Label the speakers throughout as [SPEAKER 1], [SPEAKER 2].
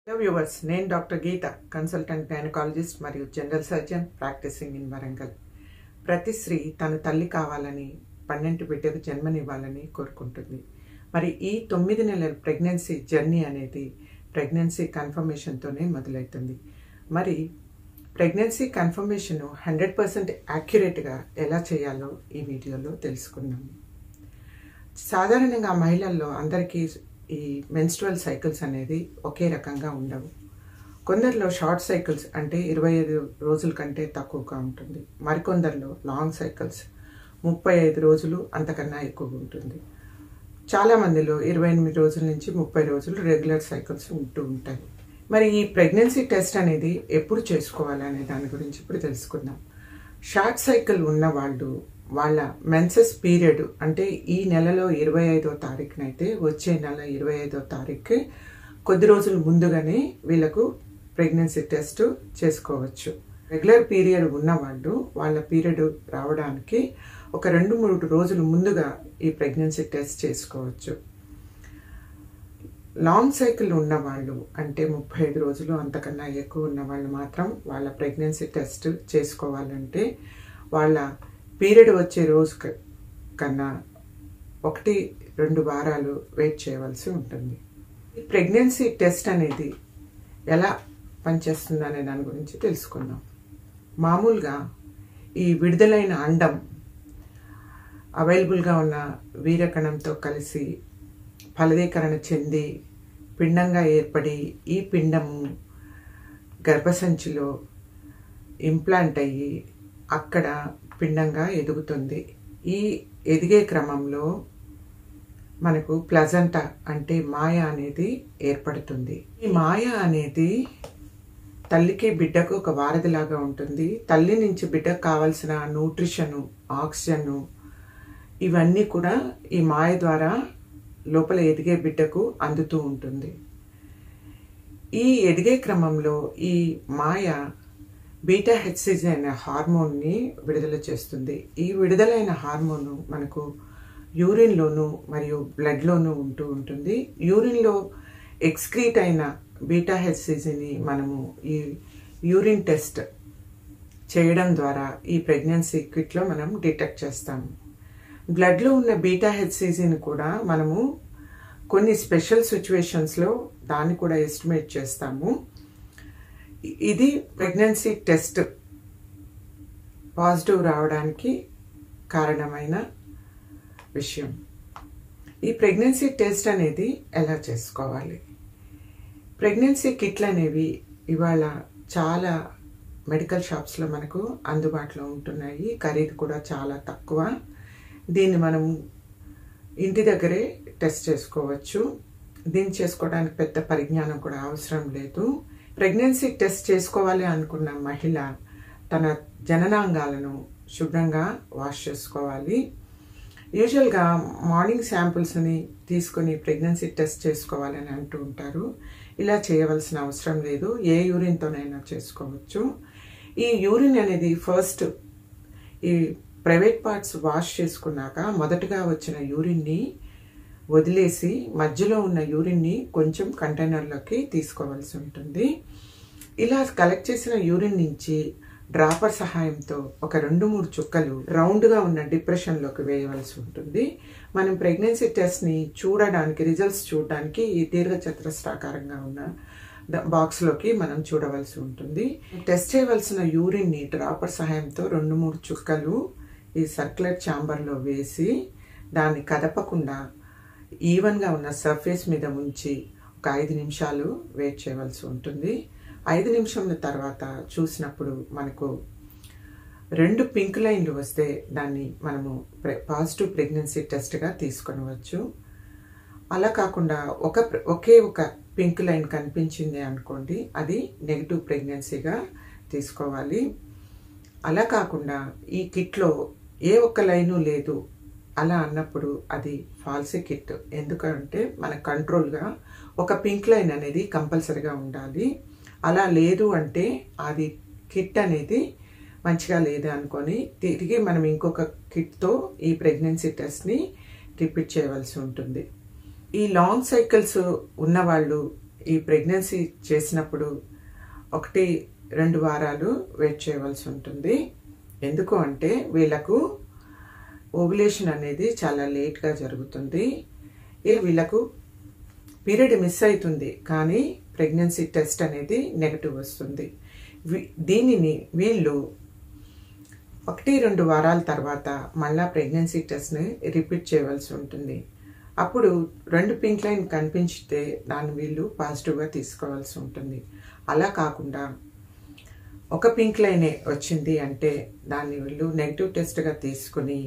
[SPEAKER 1] Hello viewers, నేను doctor Geeta, consultant gynaecologist మరియు general surgeon practising in Warangal. ప్రతి స్త్రీ తన తల్లి కావాలని 12 బిడ్డకు జన్మనివ్వాలని కోరుకుంటుంది. మరి ఈ 9 నెలల ప్రెగ్నెన్సీ జర్నీ అనేది ప్రెగ్నెన్సీ కన్ఫర్మేషన్తోనే మొదలవుతుంది. మరి ప్రెగ్నెన్సీ కన్ఫర్మేషన్ 100% యాక్యురేట్గా ఎలా చేయాలో ఈ వీడియోలో తెలుసుకుందాము. సాధారణంగా మహిళల్లో అందరికీ ఈ మెన్స్ట్రువల్ సైకిల్స్ అనేది ఒకే రకంగా ఉండవు. కొందరిలో షార్ట్ సైకిల్స్ అంటే 25 రోజుల కంటే తక్కువగా ఉంటుంది. మరికొందరిలో లాంగ్ సైకిల్స్ 35 రోజులు అంతకన్నా ఎక్కువ ఉంటుంది. చాలామందిలో 28 రోజుల నుంచి 30 రోజులు రెగ్యులర్ సైకిల్స్ ఉంటూ ఉంటాయి. మరి ఈ ప్రెగ్నెన్సీ టెస్ట్ అనేది ఎప్పుడు చేసుకోవాలనే దాని గురించి ఇప్పుడు తెలుసుకుందాం. షార్ట్ సైకిల్ ఉన్న వాళ్ళు వాళ్ళ మెన్సెస్ పీరియడ్ అంటే ఈ నెలలో 25వ తారీఖునైతే వచ్చే నెల 25వ తారీఖు కొద్ది రోజులు ముందుగానే వీళ్ళకు ప్రెగ్నెన్సీ టెస్ట్ చేసుకోవచ్చు. రెగ్యులర్ పీరియడ్ ఉన్నవాళ్ళు వాళ్ళ పీరియడ్ రావడానికి ఒక 2-3 రోజులు ముందుగా ఈ ప్రెగ్నెన్సీ టెస్ట్ చేసుకోవచ్చు. లాంగ్ సైకిల్ ఉన్నవాళ్ళు అంటే 35 రోజులు అంతకన్నా ఎక్కువ ఉన్న వాళ్ళు మాత్రం వాళ్ళ ప్రెగ్నెన్సీ టెస్ట్ చేసుకోవాలంటే వాళ్ళ పీరియడ్ వచ్చే రోజు కన్నా 1-2 వారాలు వెయిట్ చేయవలసి ఉంటుంది. ఈ ప్రెగ్నెన్సీ టెస్ట్ అనేది ఎలా పనిచేస్తుంది అనే దాని గురించి తెలుసుకుందాం. మామూలుగా ఈ విడుదలైన అండం అవైలబుల్గా ఉన్న వీర్యకణంతో కలిసి ఫలదీకరణ చెంది పిండంగా ఏర్పడి ఈ పిండము గర్భసంచిలో ఇంప్లాంట్ అయ్యి అక్కడ పిండంగా ఎదుగుతుంది. ఈ ఎదిగే క్రమంలో మనకు ప్లజంటా అంటే మాయ అనేది ఏర్పడుతుంది. ఈ మాయ అనేది తల్లికి బిడ్డకు ఒక వారధిలాగా ఉంటుంది. తల్లి నుంచి బిడ్డకు కావాల్సిన న్యూట్రిషను, ఆక్సిజను ఇవన్నీ కూడా ఈ మాయ ద్వారా లోపల ఎదిగే బిడ్డకు అందుతూ ఉంటుంది. ఈ ఎదిగే క్రమంలో ఈ మాయ బీటా హెచ్సిజి అనే హార్మోన్ని విడుదల చేస్తుంది. ఈ విడుదలైన హార్మోను మనకు యూరిన్లోను మరియు బ్లడ్లోనూ ఉంటూ ఉంటుంది. యూరిన్లో ఎక్స్క్రీట్ అయిన బీటా హెచ్సిజిని మనము ఈ యూరిన్ టెస్ట్ చేయడం ద్వారా ఈ ప్రెగ్నెన్సీ కిట్లో మనం డిటెక్ట్ చేస్తాము. బ్లడ్లో ఉన్న బీటా హెచ్సిజిని కూడా మనము కొన్ని స్పెషల్ సిచ్యువేషన్స్లో దాన్ని కూడా ఎస్టిమేట్ చేస్తాము. ఇది ప్రెగ్నెన్సీ టెస్ట్ పాజిటివ్ రావడానికి కారణమైన విషయం. ఈ ప్రెగ్నెన్సీ టెస్ట్ అనేది ఎలా చేసుకోవాలి? ప్రెగ్నెన్సీ కిట్లు అనేవి ఇవాళ చాలా మెడికల్ షాప్స్లో మనకు అందుబాటులో ఉంటున్నాయి. ఖరీదు కూడా చాలా తక్కువ. దీన్ని మనం ఇంటి దగ్గరే టెస్ట్ చేసుకోవచ్చు. దీన్ని చేసుకోవడానికి పెద్ద పరిజ్ఞానం కూడా అవసరం లేదు. ప్రెగ్నెన్సీ టెస్ట్ చేసుకోవాలి అనుకున్న మహిళ తన జననాంగాలను శుభ్రంగా వాష్ చేసుకోవాలి. యూజువల్గా మార్నింగ్ శాంపుల్స్ని తీసుకొని ప్రెగ్నెన్సీ టెస్ట్ చేసుకోవాలని అంటూ ఉంటారు. ఇలా చేయవలసిన అవసరం లేదు. ఏ యూరిన్తోనైనా చేసుకోవచ్చు. ఈ యూరిన్ అనేది ఫస్ట్ ఈ ప్రైవేట్ పార్ట్స్ వాష్ చేసుకున్నాక మొదటగా వచ్చిన యూరిన్ని వదిలేసి మధ్యలో ఉన్న యూరిన్ని కొంచెం కంటైనర్లోకి తీసుకోవాల్సి ఉంటుంది. ఇలా కలెక్ట్ చేసిన యూరిన్ నుంచి డ్రాపర్ సహాయంతో ఒక 2-3 చుక్కలు రౌండ్గా ఉన్న డిప్రెషన్లోకి వేయవలసి ఉంటుంది. మనం ప్రెగ్నెన్సీ టెస్ట్ని చూడడానికి, రిజల్ట్స్ చూడడానికి ఈ దీర్ఘచతురస్రాకారంగా ఉన్న బాక్స్లోకి మనం చూడవలసి ఉంటుంది. టెస్ట్ చేయవలసిన యూరిన్ని డ్రాపర్ సహాయంతో 2-3 చుక్కలు ఈ సర్క్యులర్ ఛాంబర్లో వేసి దాన్ని కదపకుండా ఈవెన్గా ఉన్న సర్ఫేస్ మీద ఉంచి ఒక 5 నిమిషాలు వెయిట్ చేయవలసి ఉంటుంది. 5 నిమిషాల తర్వాత చూసినప్పుడు మనకు 2 పింక్ లైన్లు వస్తే దాన్ని మనము పాజిటివ్ ప్రెగ్నెన్సీ టెస్ట్గా తీసుకొనవచ్చు. అలా కాకుండా ఒకే ఒక పింక్ లైన్ కనిపించింది అనుకోండి, అది నెగిటివ్ ప్రెగ్నెన్సీగా తీసుకోవాలి. అలా కాకుండా ఈ కిట్లో ఏ ఒక్క లైను లేదు అలా అన్నప్పుడు అది ఫాల్సీ కిట్. ఎందుకంటే మన కంట్రోల్గా ఒక పింక్ లైన్ అనేది కంపల్సరీగా ఉండాలి. అలా లేదు అంటే అది కిట్ అనేది మంచిగా లేదు అనుకొని తిరిగి మనం ఇంకొక కిట్తో ఈ ప్రెగ్నెన్సీ టెస్ట్ని రిపీట్ చేయవలసి ఉంటుంది. ఈ లాంగ్ సైకిల్స్ ఉన్నవాళ్ళు ఈ ప్రెగ్నెన్సీ చేసినప్పుడు 1-2 వారాలు వెయిట్ చేయవలసి ఉంటుంది. ఎందుకు అంటే వీళ్ళకు ఓవ్యులేషన్ అనేది చాలా లేట్గా జరుగుతుంది. వీళ్ళకు పీరియడ్ మిస్ అవుతుంది, కానీ ప్రెగ్నెన్సీ టెస్ట్ అనేది నెగటివ్ వస్తుంది. దీనిని వీళ్ళు 1-2 వారాల తర్వాత మళ్ళా ప్రెగ్నెన్సీ టెస్ట్ని రిపీట్ చేయవలసి ఉంటుంది. అప్పుడు 2 పింక్ లైన్ కనిపించితే దాన్ని వీళ్ళు పాజిటివ్గా తీసుకోవాల్సి ఉంటుంది. అలా కాకుండా ఒక పింక్ లైనే వచ్చింది అంటే దాన్ని వీళ్ళు నెగిటివ్ టెస్ట్గా తీసుకుని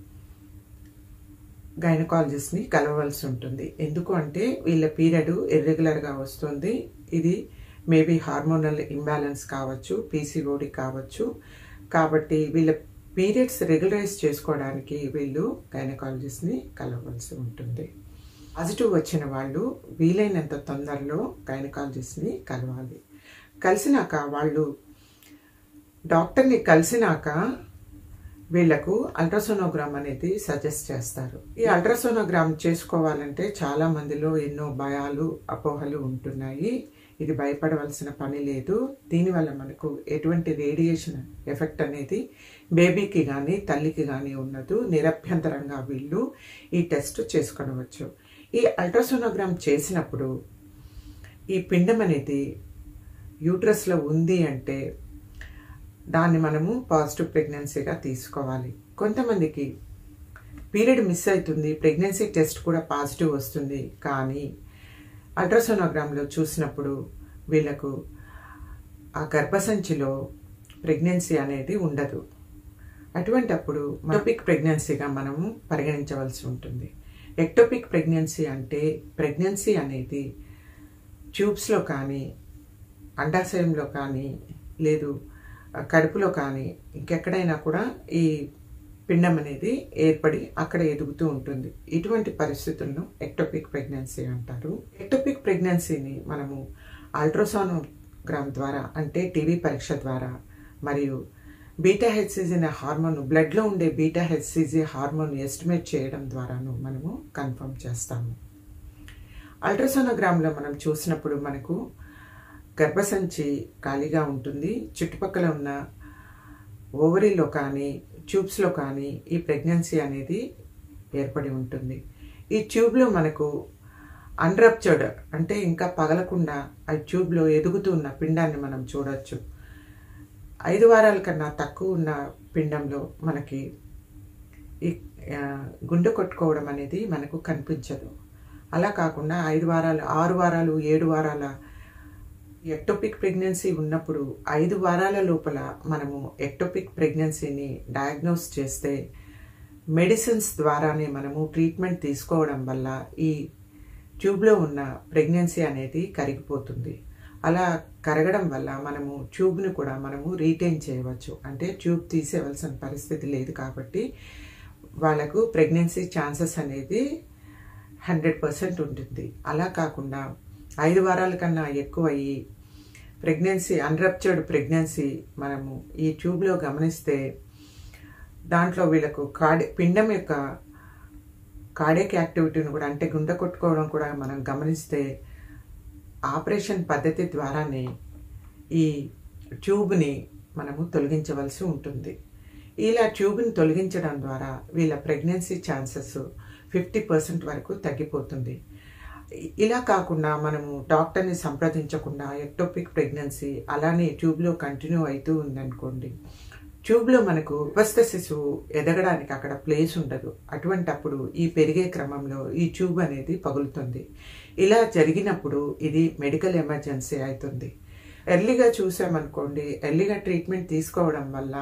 [SPEAKER 1] గైనకాలజిస్ట్ని కలవవలసి ఉంటుంది. ఎందుకు అంటే వీళ్ళ పీరియడ్ ఇర్రెగ్యులర్గా వస్తుంది. ఇది మేబీ హార్మోనల్ ఇంబ్యాలెన్స్ కావచ్చు, పీసీఓడి కావచ్చు. కాబట్టి వీళ్ళ పీరియడ్స్ రెగ్యులరైజ్ చేసుకోవడానికి వీళ్ళు గైనకాలజిస్ట్ని కలవవలసి ఉంటుంది. పాజిటివ్ వచ్చిన వాళ్ళు వీలైనంత తొందరలో గైనకాలజిస్ట్ని కలవాలి. కలిసినాక వాళ్ళు డాక్టర్ని కలిసినాక వీళ్లకు అల్ట్రాసోనోగ్రామ్ అనేది సజెస్ట్ చేస్తారు. ఈ అల్ట్రాసోనోగ్రామ్ చేసుకోవాలంటే చాలా మందిలో ఎన్నో భయాలు, అపోహలు ఉంటున్నాయి. ఇది భయపడవలసిన పని లేదు. దీనివల్ల మనకు ఎటువంటి రేడియేషన్ ఎఫెక్ట్ అనేది బేబీకి కానీ తల్లికి కానీ ఉండదు. నిరభ్యంతరంగా వీళ్ళు ఈ టెస్ట్ చేసుకోవచ్చు. ఈ అల్ట్రాసోనోగ్రామ్ చేసినప్పుడు ఈ పిండం అనేది యూట్రస్లో ఉంది అంటే దాన్ని మనము పాజిటివ్ ప్రెగ్నెన్సీగా తీసుకోవాలి. కొంతమందికి పీరియడ్ మిస్ అవుతుంది, ప్రెగ్నెన్సీ టెస్ట్ కూడా పాజిటివ్ వస్తుంది, కానీ అల్ట్రాసోనోగ్రామ్లో చూసినప్పుడు వీళ్ళకు ఆ గర్భసంచిలో ప్రెగ్నెన్సీ అనేది ఉండదు. అటువంటప్పుడు ఎక్టోపిక్ ప్రెగ్నెన్సీగా మనము పరిగణించవలసి ఉంటుంది. ఎక్టోపిక్ ప్రెగ్నెన్సీ అంటే ప్రెగ్నెన్సీ అనేది ట్యూబ్స్లో కానీ, అండాశయంలో కానీ, లేదు కడుపులో కానీ ఇంకెక్కడైనా కూడా ఈ పిండం అనేది ఏర్పడి అక్కడ ఎదుగుతూ ఉంటుంది. ఇటువంటి పరిస్థితులను ఎక్టోపిక్ ప్రెగ్నెన్సీ అంటారు. ఎక్టోపిక్ ప్రెగ్నెన్సీని మనము అల్ట్రాసోనోగ్రామ్ ద్వారా అంటే టీవీ పరీక్ష ద్వారా మరియు బీటా హెచ్సిజీ అనే హార్మోన్, బ్లడ్లో ఉండే బీటా హెచ్సిజీ హార్మోన్ ఎస్టిమేట్ చేయడం ద్వారాను మనము కన్ఫర్మ్ చేస్తాము. అల్ట్రాసోనోగ్రామ్లో మనం చూసినప్పుడు మనకు గర్భసంచి ఖాళీగా ఉంటుంది. చుట్టుపక్కల ఉన్న ఓవరీలో కానీ ట్యూబ్స్లో కానీ ఈ ప్రెగ్నెన్సీ అనేది ఏర్పడి ఉంటుంది. ఈ ట్యూబ్లో మనకు అన్రప్చర్డ్ అంటే ఇంకా పగలకుండా ఆ ట్యూబ్లో ఎదుగుతూ ఉన్న పిండాన్ని మనం చూడొచ్చు. 5 వారాల కన్నా తక్కువ ఉన్న పిండంలో మనకి ఈ గుండె కొట్టుకోవడం అనేది మనకు కనిపించదు. అలా కాకుండా 5 వారాలు, 6 వారాలు, 7 వారాల ఎక్టోపిక్ ప్రెగ్నెన్సీ ఉన్నప్పుడు 5 వారాల లోపల మనము ఎక్టోపిక్ ప్రెగ్నెన్సీని డయాగ్నోస్ చేస్తే మెడిసిన్స్ ద్వారానే మనము ట్రీట్మెంట్ తీసుకోవడం వల్ల ఈ ట్యూబ్లో ఉన్న ప్రెగ్నెన్సీ అనేది కరిగిపోతుంది. అలా కరగడం వల్ల మనము ట్యూబ్ను కూడా మనము రీటైన్ చేయవచ్చు. అంటే ట్యూబ్ తీసేవలసిన పరిస్థితి లేదు కాబట్టి వాళ్ళకు ప్రెగ్నెన్సీ ఛాన్సెస్ అనేది 100% ఉంటుంది. అలా కాకుండా 5 వారాల కన్నా ఎక్కువ ఈ ప్రెగ్నెన్సీ, అన్రప్చర్డ్ ప్రెగ్నెన్సీ మనము ఈ ట్యూబ్లో గమనిస్తే దాంట్లో వీళ్ళకు పిండం యొక్క కార్డియాక్ యాక్టివిటీని కూడా అంటే గుండె కొట్టుకోవడం కూడా మనం గమనిస్తే ఆపరేషన్ పద్ధతి ద్వారానే ఈ ట్యూబ్ని మనము తొలగించవలసి ఉంటుంది. ఇలా ట్యూబ్ని తొలగించడం ద్వారా వీళ్ళ ప్రెగ్నెన్సీ ఛాన్సెస్ 50% వరకు తగ్గిపోతుంది. ఇలా కాకుండా మనము డాక్టర్ని సంప్రదించకుండా ఎక్టోపిక్ ప్రెగ్నెన్సీ అలానే ట్యూబ్లో కంటిన్యూ అవుతూ ఉందనుకోండి, ట్యూబ్లో మనకు గర్భస్థ శిశువు ఎదగడానికి అక్కడ ప్లేస్ ఉండదు. అటువంటప్పుడు ఈ పెరిగే క్రమంలో ఈ ట్యూబ్ అనేది పగులుతుంది. ఇలా జరిగినప్పుడు ఇది మెడికల్ ఎమర్జెన్సీ అవుతుంది. ఎర్లీగా చూసామనుకోండి, ఎర్లీగా ట్రీట్మెంట్ తీసుకోవడం వల్ల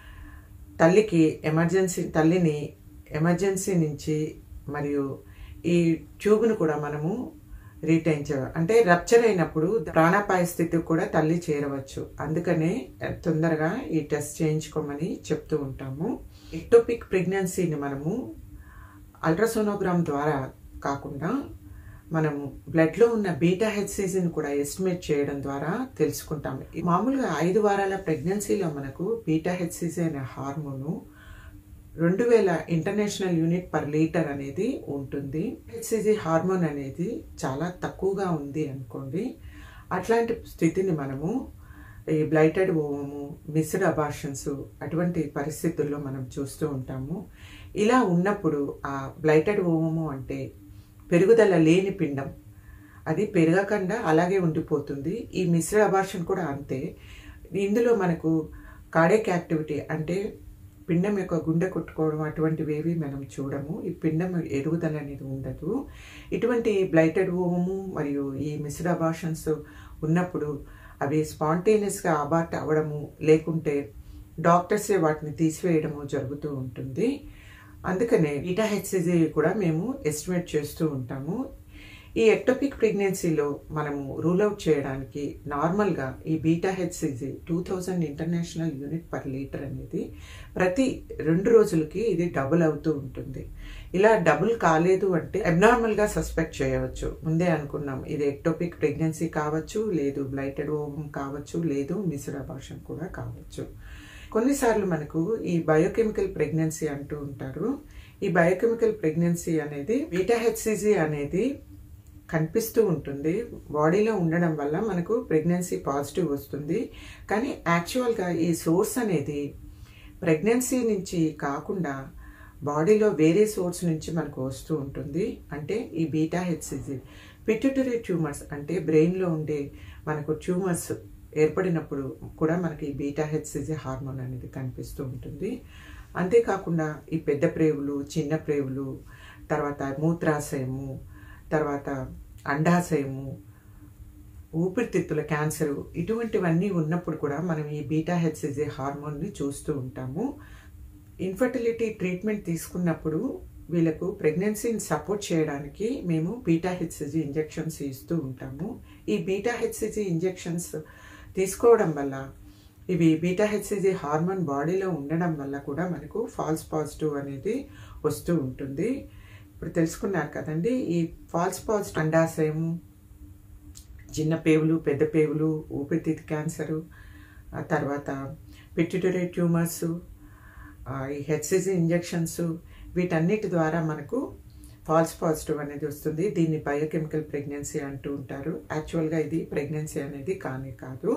[SPEAKER 1] తల్లిని ఎమర్జెన్సీ నుంచి మరియు ఈ ట్యూబ్ను కూడా మనము రీటైన్ అంటే రప్చర్ అయినప్పుడు ప్రాణాపాయ స్థితికి కూడా తల్లి చేరవచ్చు. అందుకనే తొందరగా ఈ టెస్ట్ చేయించుకోమని చెప్తూ ఉంటాము. ఎక్టోపిక్ ప్రెగ్నెన్సీని మనము అల్ట్రాసోనోగ్రామ్ ద్వారా కాకుండా మనము బ్లడ్లో ఉన్న బీటా హెచ్సిజిని కూడా ఎస్టిమేట్ చేయడం ద్వారా తెలుసుకుంటాము. మామూలుగా 5 వారాల ప్రెగ్నెన్సీలో మనకు బీటా హెచ్సిజి అనే hormone 2000 international unit per litre అనేది ఉంటుంది. హెచ్సిజి హార్మోన్ అనేది చాలా తక్కువగా ఉంది అనుకోండి, అట్లాంటి స్థితిని మనము ఈ బ్లైటెడ్ ఓవము, మిస్డ్ అబార్షన్స్ అటువంటి పరిస్థితుల్లో మనం చూస్తూ ఉంటాము. ఇలా ఉన్నప్పుడు ఆ బ్లైటెడ్ ఓవము అంటే పెరుగుదల లేని పిండం, అది పెరగకుండా అలాగే ఉండిపోతుంది. ఈ మిస్డ్ అబార్షన్ కూడా అంతే. ఇందులో మనకు కార్డియాక్ యాక్టివిటీ అంటే పిండం యొక్క గుండె కొట్టుకోవడం అటువంటివి ఏవి మనం చూడము. ఈ పిండం ఎదుగుదల అనేది ఉండదు. ఇటువంటి బ్లైటెడ్ ఓవము మరియు ఈ మిస్డ్ అబార్షన్స్ ఉన్నప్పుడు అవి స్పాంటేనియస్గా అబార్ట్ అవ్వడము, లేకుంటే డాక్టర్సే వాటిని తీసివేయడము జరుగుతూ ఉంటుంది. అందుకనే బీటా హెచ్సిజి కూడా మేము ఎస్టిమేట్ చేస్తూ ఉంటాము. ఈ ఎక్టోపిక్ ప్రెగ్నెన్సీలో మనము రూల్ అవుట్ చేయడానికి నార్మల్గా ఈ beta HCG 2000 international unit per litre అనేది ప్రతి 2 రోజులకి ఇది డబుల్ అవుతూ ఉంటుంది. ఇలా డబుల్ కాలేదు అంటే అబ్నార్మల్గా సస్పెక్ట్ చేయవచ్చు. ముందే అనుకున్నాం ఇది ఎక్టోపిక్ ప్రెగ్నెన్సీ కావచ్చు, లేదు బ్లైటెడ్ ఓవమ్ కావచ్చు, లేదు మిస్డ్ అబార్షన్ కూడా కావచ్చు. కొన్నిసార్లు మనకు ఈ బయోకెమికల్ ప్రెగ్నెన్సీ అంటూ ఉంటారు. ఈ బయోకెమికల్ ప్రెగ్నెన్సీ అనేది బీటా హెచ్సిజి అనేది కనిపిస్తూ ఉంటుంది. బాడీలో ఉండడం వల్ల మనకు ప్రెగ్నెన్సీ పాజిటివ్ వస్తుంది. కానీ యాక్చువల్గా ఈ సోర్స్ అనేది ప్రెగ్నెన్సీ నుంచి కాకుండా బాడీలో వేరే సోర్స్ నుంచి మనకు వస్తూ ఉంటుంది. అంటే ఈ బీటా హెచ్సిజి పిట్యూటరీ ట్యూమర్స్ అంటే బ్రెయిన్లో ఉండే మనకు ట్యూమర్స్ ఏర్పడినప్పుడు కూడా మనకి ఈ బీటా హెచ్సిజి హార్మోన్ అనేది కనిపిస్తూ ఉంటుంది. అంతేకాకుండా ఈ పెద్ద ప్రేవులు, చిన్న ప్రేవులు, తర్వాత మూత్రాశయము, తర్వాత అండాశయము, ఊపిరితిత్తుల క్యాన్సరు, ఇటువంటివన్నీ ఉన్నప్పుడు కూడా మనం ఈ బీటా హెచ్సిజి హార్మోన్ని చూస్తూ ఉంటాము. ఇన్ఫర్టిలిటీ ట్రీట్మెంట్ తీసుకున్నప్పుడు వీళ్ళకు ప్రెగ్నెన్సీని సపోర్ట్ చేయడానికి మేము బీటా హెచ్సిజి ఇంజెక్షన్స్ ఇస్తూ ఉంటాము. ఈ బీటా హెచ్సిజి ఇంజెక్షన్స్ తీసుకోవడం వల్ల ఇవి బీటా హెచ్సిజి హార్మోన్ బాడీలో ఉండడం వల్ల కూడా మనకు ఫాల్స్ పాజిటివ్ అనేది వస్తూ ఉంటుంది. ఇప్పుడు తెలుసుకున్నారు కదండి, ఈ ఫాల్స్ పాజిటివ్ అండాశయము, చిన్న పేవులు, పెద్ద పేవులు, ఊపిరితిత్తు క్యాన్సరు, తర్వాత పిట్యూటరీ ట్యూమర్స్, ఈ హెచ్సిజి ఇంజెక్షన్స్, వీటన్నిటి ద్వారా మనకు ఫాల్స్ పాజిటివ్ అనేది వస్తుంది. దీన్ని బయోకెమికల్ ప్రెగ్నెన్సీ అంటూ ఉంటారు. యాక్చువల్గా ఇది ప్రెగ్నెన్సీ అనేది కానే కాదు.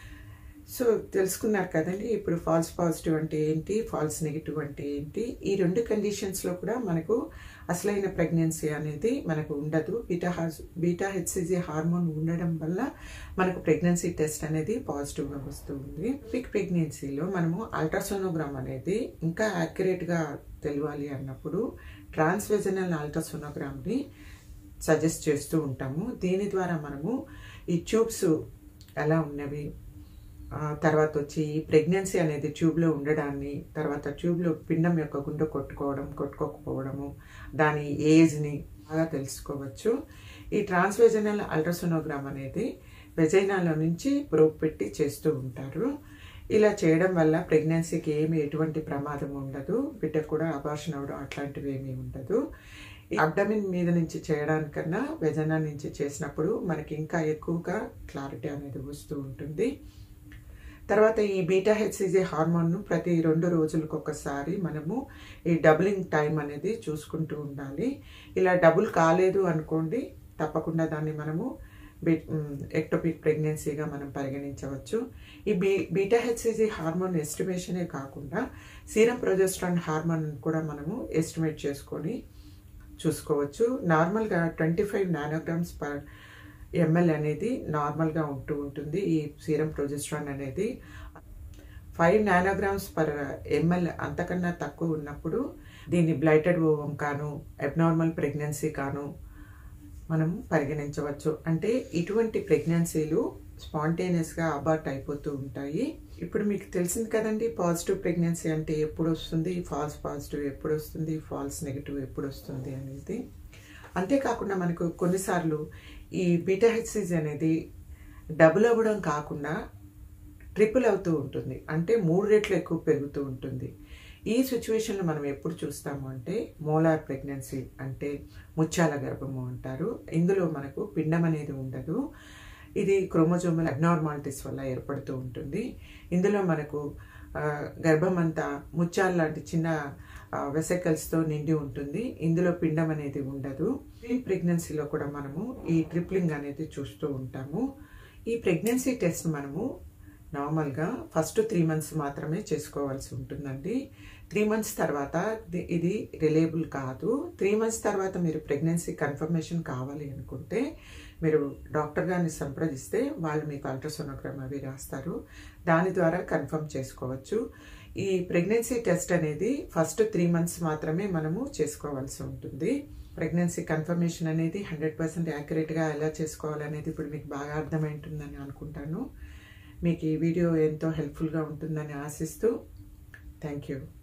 [SPEAKER 1] సో తెలుసుకున్నారు కదండి. ఇప్పుడు ఫాల్స్ పాజిటివ్ అంటే ఏంటి, ఫాల్స్ నెగిటివ్ అంటే ఏంటి, ఈ 2 కండిషన్స్లో కూడా మనకు అసలైన ప్రెగ్నెన్సీ అనేది మనకు ఉండదు. బీటా హెచ్సిజి హార్మోన్ ఉండడం వల్ల మనకు ప్రెగ్నెన్సీ టెస్ట్ అనేది పాజిటివ్గా వస్తుంది. పిక్ ప్రెగ్నెన్సీలో మనము అల్ట్రాసోనోగ్రామ్ అనేది ఇంకా యాక్యురేట్గా తెలియాలి అన్నప్పుడు ట్రాన్స్వెజనల్ అల్ట్రాసోనోగ్రామ్ని సజెస్ట్ చేస్తూ ఉంటాము. దీని ద్వారా మనము ఈ ట్యూబ్స్ ఎలా ఉన్నవి, తర్వాత వచ్చి ప్రెగ్నెన్సీ అనేది ట్యూబ్లో ఉండడాన్ని, తర్వాత ట్యూబ్లో పిండం యొక్క గుండె కొట్టుకోకపోవడము, దాని ఏజ్ని బాగా తెలుసుకోవచ్చు. ఈ ట్రాన్స్వెజనల్ అల్ట్రాసోనోగ్రామ్ అనేది వెజైనాలో నుంచి ప్రోబ్ పెట్టి చేస్తూ ఉంటారు. ఇలా చేయడం వల్ల ప్రెగ్నెన్సీకి ఎటువంటి ప్రమాదం ఉండదు, బిడ్డకు కూడా అబార్షన్ అవడం అట్లాంటివి ఏమీ ఉండదు. అబ్డమిన్ మీద నుంచి చేయడానికన్నా వెజైనా నుంచి చేసినప్పుడు మనకి ఇంకా ఎక్కువగా క్లారిటీ అనేది వస్తూ ఉంటుంది. తర్వాత ఈ బీటా హెచ్సిజి హార్మోన్ను ప్రతి 2 రోజులకు ఒకసారి మనము ఈ డబులింగ్ టైం అనేది చూసుకుంటూ ఉండాలి. ఇలా డబుల్ కాలేదు అనుకోండి, తప్పకుండా దాన్ని మనము ఎక్టోపిక్ ప్రెగ్నెన్సీగా మనం పరిగణించవచ్చు. ఈ బీటా హెచ్సిజి హార్మోన్ ఎస్టిమేషనే కాకుండా సీరం ప్రొజెస్ట్రాన్ హార్మోన్ కూడా మనము ఎస్టిమేట్ చేసుకొని చూసుకోవచ్చు. నార్మల్గా 25 నానోగ్రామ్స్ పర్ ml అనేది నార్మల్గా ఉంటూ ఉంటుంది. ఈ సీరం ప్రొజెస్ట్రాన్ అనేది 5 నానోగ్రామ్స్ పర్ ml అంతకన్నా తక్కువ ఉన్నప్పుడు దీన్ని బ్లైటెడ్ ఓవమ్ కాను, అబ్నార్మల్ ప్రెగ్నెన్సీ కాను మనం పరిగణించవచ్చు. అంటే ఇటువంటి ప్రెగ్నెన్సీలు స్పాంటేనియస్గా అబార్ట్ అయిపోతూ ఉంటాయి. ఇప్పుడు మీకు తెలిసింది కదండి, పాజిటివ్ ప్రెగ్నెన్సీ అంటే ఎప్పుడు వస్తుంది, ఫాల్స్ పాజిటివ్ ఎప్పుడు వస్తుంది, ఫాల్స్ నెగిటివ్ ఎప్పుడు వస్తుంది అనేది. అంతేకాకుండా మనకు కొన్నిసార్లు ఈ బీటా హెచ్సిజి అనేది డబుల్ అవ్వడం కాకుండా ట్రిపుల్ అవుతూ ఉంటుంది, అంటే 3 రెట్లు ఎక్కువ పెరుగుతూ ఉంటుంది. ఈ సిచ్యువేషన్లో మనం ఎప్పుడు చూస్తాము అంటే మోలార్ ప్రెగ్నెన్సీ, అంటే ముత్యాల గర్భము అంటారు. ఇందులో మనకు పిండం అనేది ఉండదు. ఇది క్రోమోజోమల్ అబ్నార్మాలిటీస్ వల్ల ఏర్పడుతూ ఉంటుంది. ఇందులో మనకు గర్భం అంతా ముత్యాల లాంటి చిన్న వెసికల్స్తో నిండి ఉంటుంది. ఇందులో పిండం అనేది ఉండదు. ప్రెగ్నెన్సీలో కూడా మనము ఈ ట్రిప్లింగ్ అనేది చూస్తూ ఉంటాము. ఈ ప్రెగ్నెన్సీ టెస్ట్ మనము నార్మల్గా ఫస్ట్ 3 months మాత్రమే చేసుకోవాల్సి ఉంటుందండి. 3 months తర్వాత ఇది రిలయబుల్ కాదు. 3 months తర్వాత మీరు ప్రెగ్నెన్సీ కన్ఫర్మేషన్ కావాలి అనుకుంటే మీరు డాక్టర్ గారిని సంప్రదిస్తే వాళ్ళు మీకు అల్ట్రాసోనోగ్రామ్ అవి రాస్తారు. దాని ద్వారా కన్ఫర్మ్ చేసుకోవచ్చు. ఈ ప్రెగ్నెన్సీ టెస్ట్ అనేది ఫస్ట్ 3 months మాత్రమే మనము చేసుకోవాల్సి ఉంటుంది. ప్రెగ్నెన్సీ కన్ఫర్మేషన్ అనేది 100% యాక్యురేట్గా ఎలా చేసుకోవాలనేది ఇప్పుడు మీకు బాగా అర్థమైంటుందని అనుకుంటాను. మీకు ఈ వీడియో ఎంతో హెల్ప్ఫుల్గా ఉంటుందని ఆశిస్తూ థ్యాంక్ యూ.